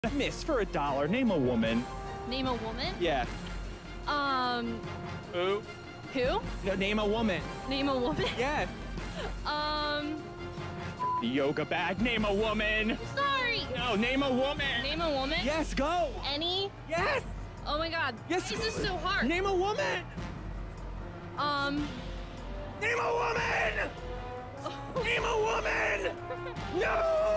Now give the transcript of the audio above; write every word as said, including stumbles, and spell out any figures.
Miss, for a dollar, name a woman. Name a woman? Yeah. Um, Who? who? No, name a woman. Name a woman? Yes. Um, The yoga bag, name a woman. sorry. No, name a woman. Name a woman? Yes, go. Any? Yes. Oh my god. Yes. Why is this so hard? Name a woman. Um, Name a woman. Name a woman. No.